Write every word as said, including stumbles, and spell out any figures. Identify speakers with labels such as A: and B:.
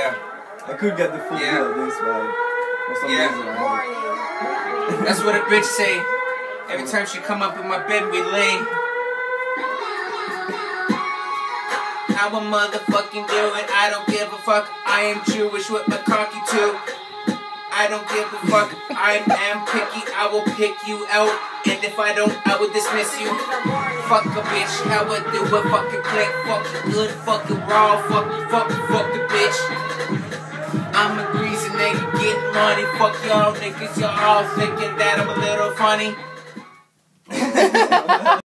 A: Yeah.
B: I could get the full
A: Yeah.
B: deal of this, but for some
A: Yeah.
B: reason I haven't.
A: That's what a bitch say. Every time she come up in my bed, we lay. I will motherfucking do it. I don't give a fuck. I am Jewish with my cocky too. I don't give a fuck. I am picky. I will pick you out. And if I don't, I will dismiss you. Fuck a bitch. How I do it? Fucking click. Fucking good. Fucking raw. Fuck, fuck, fuck the bitch. I'm a greasy nigga getting money. Fuck y'all niggas. Y'all all thinking that I'm a little funny.